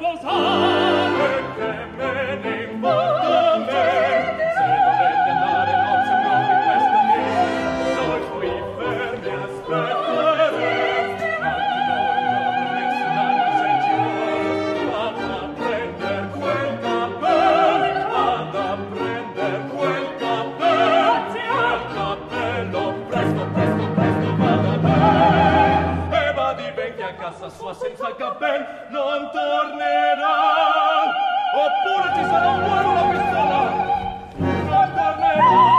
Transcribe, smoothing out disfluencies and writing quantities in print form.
sposare. Perché me ne importa a me, se dovete andare non c'è proprio questo niente, noi qui fermi aspetteremo, anche noi non nessun anno se ci vuole, vado a prender quel cappello, vado a prender quel cappello, presto, presto, presto, vado a me, e badi ben che a casa sua senza il cappello non tornerà, oppure ci sarà un buono una pistola, non tornerà.